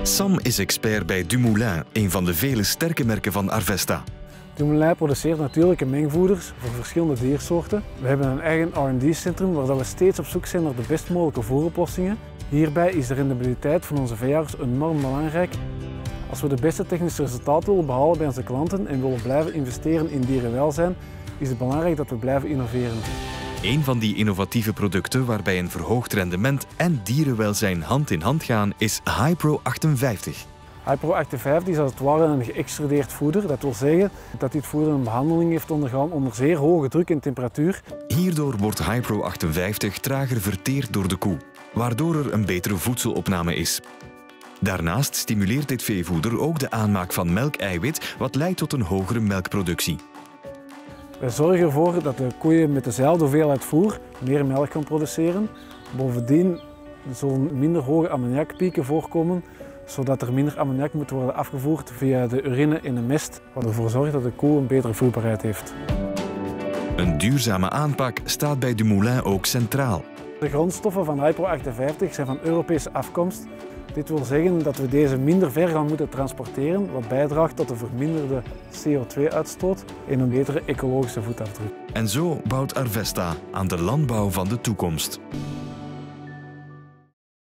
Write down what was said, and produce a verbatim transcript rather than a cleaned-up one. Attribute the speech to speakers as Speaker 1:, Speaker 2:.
Speaker 1: Sam is expert bij Dumoulin, een van de vele sterke merken van Arvesta.
Speaker 2: Dumoulin produceert natuurlijke mengvoeders voor verschillende diersoorten. We hebben een eigen R en D-centrum waar we steeds op zoek zijn naar de best mogelijke voeroplossingen. Hierbij is de rendabiliteit van onze veehouders enorm belangrijk. Als we de beste technische resultaten willen behalen bij onze klanten en willen blijven investeren in dierenwelzijn, is het belangrijk dat we blijven innoveren.
Speaker 1: Een van die innovatieve producten waarbij een verhoogd rendement en dierenwelzijn hand in hand gaan is Hypro achtenvijftig.
Speaker 2: Hypro achtenvijftig is als het ware een geëxtrudeerd voeder. Dat wil zeggen dat dit voeder een behandeling heeft ondergaan onder zeer hoge druk en temperatuur.
Speaker 1: Hierdoor wordt Hypro achtenvijftig trager verteerd door de koe, waardoor er een betere voedselopname is. Daarnaast stimuleert dit veevoeder ook de aanmaak van melkeiwit, wat leidt tot een hogere melkproductie.
Speaker 2: Wij zorgen ervoor dat de koeien met dezelfde hoeveelheid voer meer melk gaan produceren. Bovendien zullen minder hoge ammoniakpieken voorkomen, zodat er minder ammoniak moet worden afgevoerd via de urine en de mest, wat ervoor zorgt dat de koe een betere voerbaarheid heeft.
Speaker 1: Een duurzame aanpak staat bij Dumoulin ook centraal.
Speaker 2: De grondstoffen van Hypro achtenvijftig zijn van Europese afkomst. Dit wil zeggen dat we deze minder ver gaan moeten transporteren, wat bijdraagt tot een verminderde C O twee uitstoot en een betere ecologische voetafdruk.
Speaker 1: En zo bouwt Arvesta aan de landbouw van de toekomst.